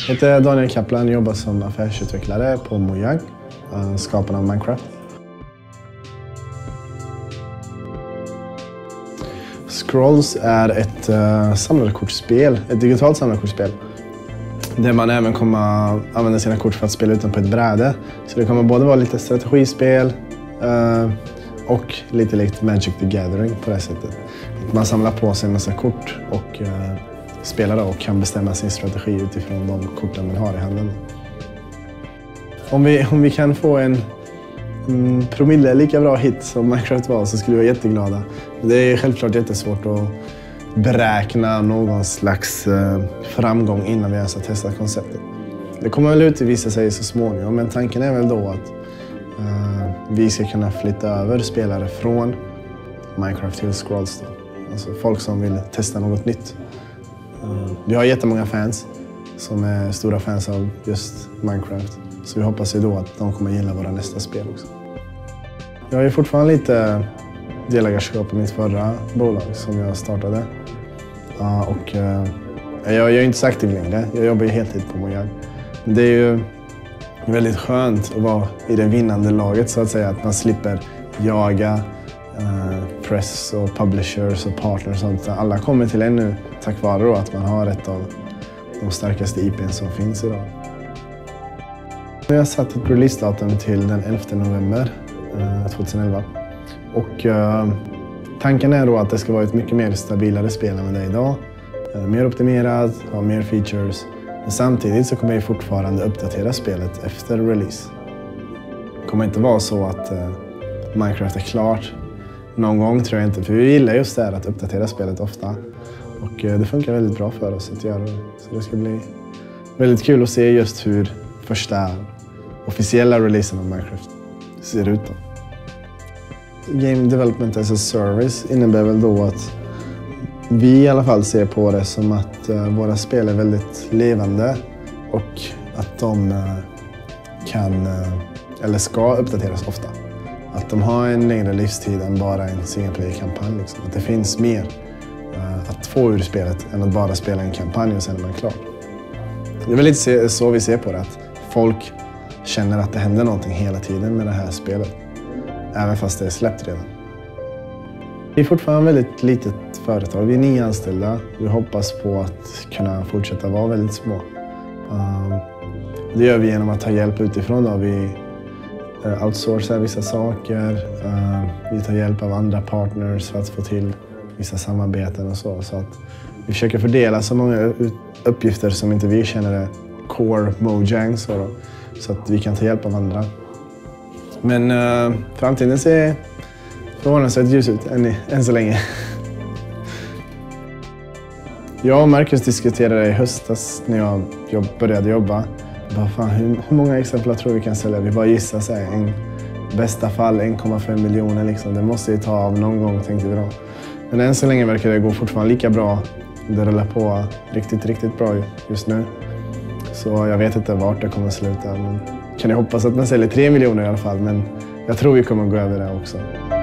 Jag heter Daniel Kaplan och jobbar som affärsutvecklare på Mojang, skaparna av Minecraft. Scrolls är ett samlarkortspel, ett digitalt samlarkortspel. Där man även kommer använda sina kort för att spela ut dem på ett bräde. Så det kommer både vara lite strategispel och lite likt Magic the Gathering på det sättet. Man samlar på sig en massa kort och spelar och kan bestämma sin strategi utifrån de korten man har i handen. Om vi kan få en promille lika bra hit som Minecraft var så skulle vi vara jätteglada. Det är självklart jättesvårt att beräkna någon slags framgång innan vi ens har testat konceptet. Det kommer väl utvisa sig så småningom, men tanken är väl då att vi ska kunna flytta över spelare från Minecraft till Scrolls. Alltså folk som vill testa något nytt. Vi har jättemånga fans som är stora fans av just Minecraft. Så vi hoppas ju då att de kommer gilla våra nästa spel också. Jag är fortfarande lite delägarskap i mitt förra bolag som jag startade. Jag är inte så aktiv längre. Jag jobbar ju heltid på Mojang. Men det är ju väldigt skönt att vara i det vinnande laget så att säga. Att man slipper jaga press och publishers och partners och sånt. Alla kommer till en nu tack vare då att man har ett av de starkaste IP:n som finns idag. Jag har satt ett releasedatum till den 11 november 2011. Och tanken är då att det ska vara ett mycket mer stabilare spel än det är idag. Mer optimerat, ha mer features. Men samtidigt så kommer jag fortfarande uppdatera spelet efter release. Det kommer inte vara så att Minecraft är klart någon gång, tror jag inte. För vi gillar just det här att uppdatera spelet ofta. Och det funkar väldigt bra för oss att göra det. Så det ska bli väldigt kul att se just hur första officiella releasen av Minecraft ser ut då. Game Development as a Service innebär väl då att vi i alla fall ser på det som att våra spel är väldigt levande och att de kan eller ska uppdateras ofta. Att de har en längre livstid än bara en single player-kampanj. Liksom. Att det finns mer att få ur spelet än att bara spela en kampanj och sen är man klar. Det är väl lite så vi ser på det, att folk känner att det händer någonting hela tiden med det här spelet. Även fast det är släppt redan. Vi är fortfarande ett väldigt litet företag. Vi är 9 anställda. Vi hoppas på att kunna fortsätta vara väldigt små. Det gör vi genom att ta hjälp utifrån. Då. Vi outsourcar vissa saker. Vi tar hjälp av andra partners för att få till vissa samarbeten och så. Så att vi försöker fördela så många uppgifter som inte vi känner är core Mojang. Så att vi kan ta hjälp av andra. Men framtiden ser förvånansvärt ljus ut än så länge. Jag och Marcus diskuterade i höstas när jag började jobba. Hur många exemplar tror vi kan sälja? Vi bara gissar så här, bästa fall 1,5 miljoner liksom. Det måste ju ta av någon gång, tänkte vi då. Men än så länge verkar det gå fortfarande lika bra. Det rullar på riktigt bra just nu. Så jag vet inte vart det kommer sluta. Men kan jag hoppas att man säljer 3 miljoner i alla fall. Men jag tror vi kommer gå över det också.